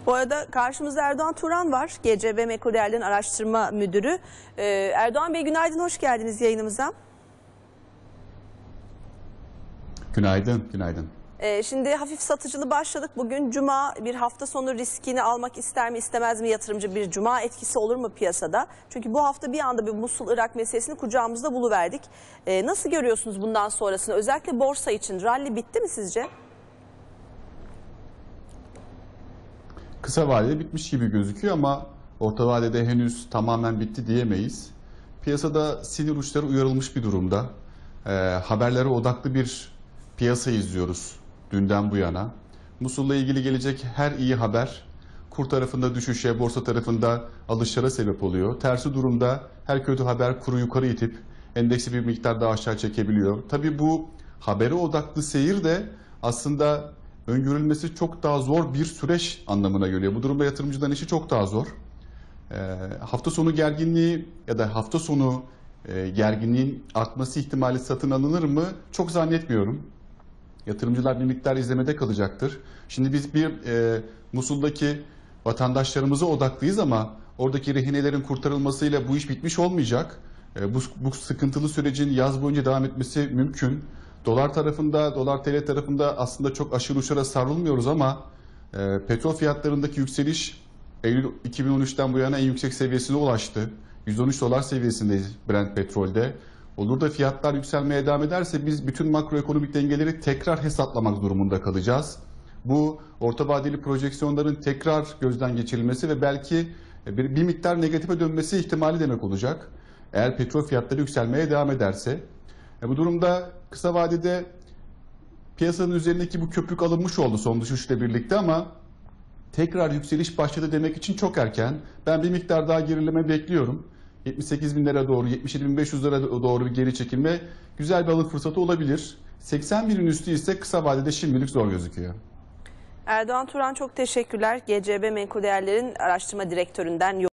Bu arada karşımızda Erdoğan Turan var. GCB Menkul Değerlerin Araştırma Müdürü. Erdoğan Bey günaydın, hoş geldiniz yayınımıza. Günaydın, günaydın. Şimdi hafif satıcılı başladık. Bugün Cuma, bir hafta sonu riskini almak ister mi istemez mi yatırımcı? Bir Cuma etkisi olur mu piyasada? Çünkü bu hafta bir anda bir Musul-Irak meselesini kucağımızda buluverdik. Nasıl görüyorsunuz bundan sonrasını? Özellikle borsa için rally bitti mi sizce? Kısa vadede bitmiş gibi gözüküyor ama orta vadede henüz tamamen bitti diyemeyiz. Piyasada sinir uçları uyarılmış bir durumda. Haberlere odaklı bir piyasa izliyoruz dünden bu yana. Musul'la ilgili gelecek her iyi haber kur tarafında düşüşe, borsa tarafında alışlara sebep oluyor. Tersi durumda her kötü haber kuru yukarı itip endeksi bir miktar daha aşağı çekebiliyor. Tabii bu habere odaklı seyir de aslında öngörülmesi çok daha zor bir süreç anlamına geliyor. Bu durumda yatırımcıların işi çok daha zor. Hafta sonu gerginliği ya da hafta sonu gerginliğin artması ihtimali satın alınır mı? Çok zannetmiyorum. Yatırımcılar bir miktar izlemede kalacaktır. Şimdi biz Musul'daki vatandaşlarımıza odaklıyız ama oradaki rehinelerin kurtarılmasıyla bu iş bitmiş olmayacak. Bu sıkıntılı sürecin yaz boyunca devam etmesi mümkün. Dolar tarafında, dolar TL tarafında aslında çok aşırı uçlara savrulmuyoruz ama petrol fiyatlarındaki yükseliş Eylül 2013'ten bu yana en yüksek seviyesine ulaştı. 113 dolar seviyesindeyiz Brent petrolde. Olur da fiyatlar yükselmeye devam ederse biz bütün makroekonomik dengeleri tekrar hesaplamak durumunda kalacağız. Bu orta vadeli projeksiyonların tekrar gözden geçirilmesi ve belki bir miktar negatife dönmesi ihtimali demek olacak. Eğer petrol fiyatları yükselmeye devam ederse. Bu durumda kısa vadede piyasanın üzerindeki bu köpük alınmış oldu son düşüşle birlikte ama tekrar yükseliş başladı demek için çok erken. Ben bir miktar daha gerileme bekliyorum. 78.000 lira doğru, 77.500 lira doğru bir geri çekilme güzel bir alım fırsatı olabilir. 80.000'in üstü ise kısa vadede şimdilik zor gözüküyor. Erdoğan Turan çok teşekkürler. GCB Menkul Değerlerin Araştırma Direktöründen